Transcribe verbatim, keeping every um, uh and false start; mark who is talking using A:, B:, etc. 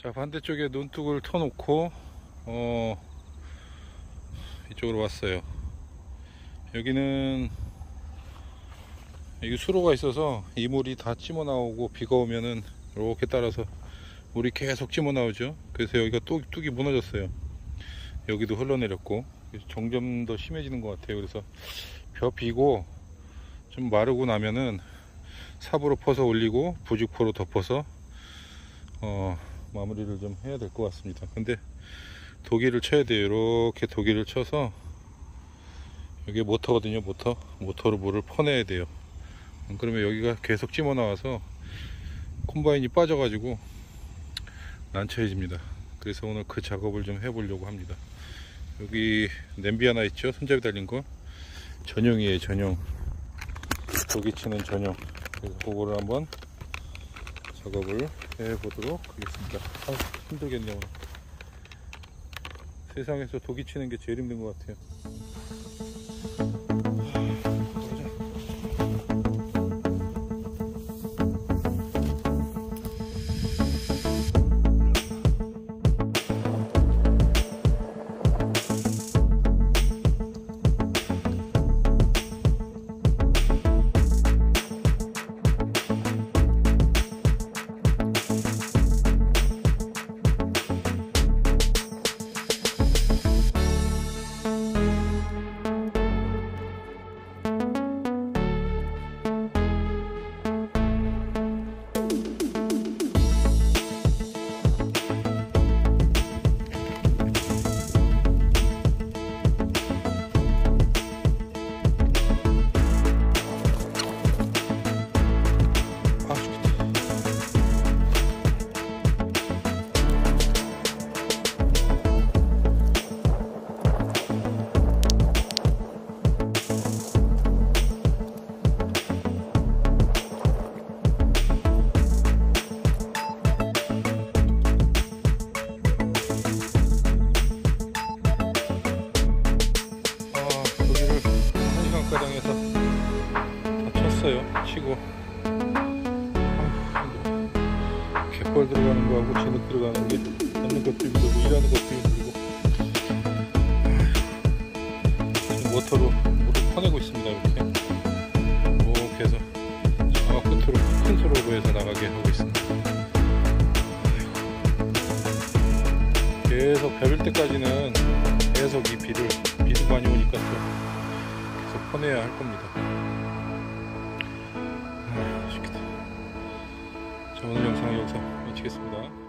A: 자, 반대쪽에 논둑을 터놓고 어 이쪽으로 왔어요. 여기는 여기 수로가 있어서 이물이 다 찌모 나오고, 비가 오면은 이렇게 따라서 물이 계속 찌모 나오죠. 그래서 여기가 뚝, 뚝이 무너졌어요. 여기도 흘러내렸고, 점점 더 심해지는 것 같아요. 그래서 벼 비고 좀 마르고 나면은 삽으로 퍼서 올리고 부직포로 덮어서 어 마무리를 좀 해야 될 것 같습니다. 근데 도기를 쳐야 돼요. 이렇게 도기를 쳐서, 여기 모터거든요. 모터 모터로 물을 퍼내야 돼요. 그러면 여기가 계속 찌모 나와서 콤바인이 빠져 가지고 난처해집니다. 그래서 오늘 그 작업을 좀 해보려고 합니다. 여기 냄비 하나 있죠, 손잡이 달린 거. 전용이에요, 전용. 도기 치는 전용. 그래서 그거를 한번 작업을 해보도록 하겠습니다. 아, 힘들겠네요. 오늘. 세상에서 도기 치는 게 제일 힘든 것 같아요. 가량에서 다 쳤어요. 치고 아, 갯벌 들어가는 거하고 진흙 들어가는 게 앉는 것도 힘들고 일하는 것도 힘들고, 지금 모터로 물을 퍼내고 있습니다. 이렇게 이렇게 해서 저 끝으로 큰 수로로 해서 나가게 하고 있습니다. 계속 벼릴 때까지는 계속 이 비를 비도 많이 오니까 또 퍼내야 할 겁니다. 아, 맛있겠다. 자, 오늘 영상은 여기서 마치겠습니다.